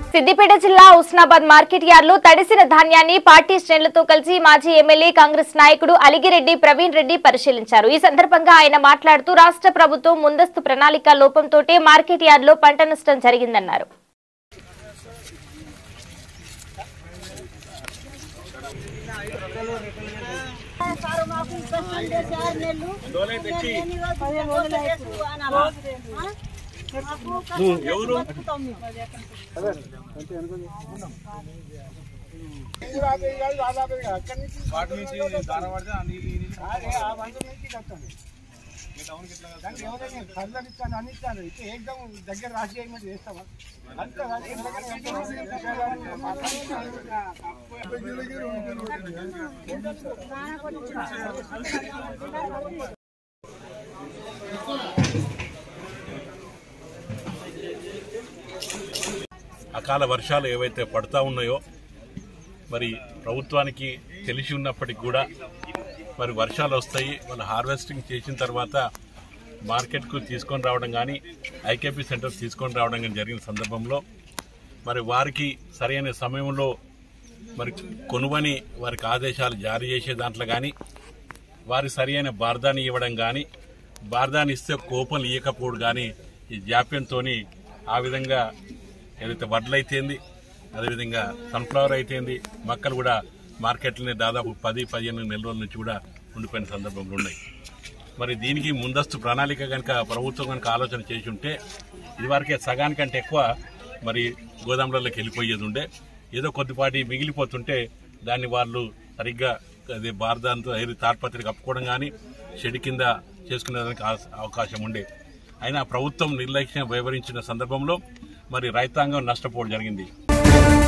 సిద్దిపేట జిల్లా Husnabad market yard లో తడిసిన ధాన్యాన్ని పార్టీ శ్రేణులతో కలిసి మాజీ ఎమ్మెల్యే కాంగ్రెస్ నాయకుడు అలిగిరెడ్డి ప్రవీణ్ రెడ్డి పరిశీలించారు। ఈ సందర్భంగా ఆయన మాట్లాడుతూ రాష్ట్ర ప్రభుత్వం ముందస్తు ప్రణాళిక లోపంతోటే మార్కెట్ యార్డ్ లో పంట నష్టం జరిగిందన్నారు। దగ్గర రాసి చేస్తామా అకాల వర్షాలు ఏవైతే పడతా ఉన్నాయో మరి ప్రభుత్వానికి తెలిసి ఉన్నప్పటికీ కూడా మరి వర్షాలు వస్తాయి, వాళ్ళు హార్వెస్టింగ్ చేసిన తర్వాత మార్కెట్కు తీసుకొని రావడం కానీ ఐకేపీ సెంటర్ తీసుకొని రావడం కానీ జరిగిన సందర్భంలో మరి వారికి సరైన సమయంలో మరి కొనుగోని వారికి ఆదేశాలు జారీ చేసే దాంట్లో కానీ వారి సరైన బార్దాన్ని ఇవ్వడం కానీ బార్దాన్ని ఇస్తే కూపన్లు ఇవ్వకపోవడం కానీ ఈ జాప్యంతో ఆ విధంగా ఏదైతే వడ్లు అయితేంది అదేవిధంగా సన్ఫ్లవర్ అయితేంది మొక్కలు కూడా మార్కెట్లోనే దాదాపు 10-15 నెలల రోజుల నుంచి కూడా ఉండిపోయిన సందర్భంలో ఉన్నాయి। మరి దీనికి ముందస్తు ప్రణాళిక కనుక ప్రభుత్వం కనుక ఆలోచన చేసి ఉంటే ఇదివరకే సగానికంటే ఎక్కువ మరి గోదాములలోకి వెళ్ళిపోయేది ఉండే, ఏదో కొద్దిపాటి మిగిలిపోతుంటే దాన్ని వాళ్ళు సరిగ్గా అది బార్దాంతో తాడ్పత్రి కప్పుకోవడం కానీ షెడ్ కింద చేసుకునేదానికి అవకాశం ఉండే। అయినా ప్రభుత్వం నిర్లక్ష్యం వ్యవహరించిన సందర్భంలో మరి రైతాంగం నష్టపోవడం జరిగింది।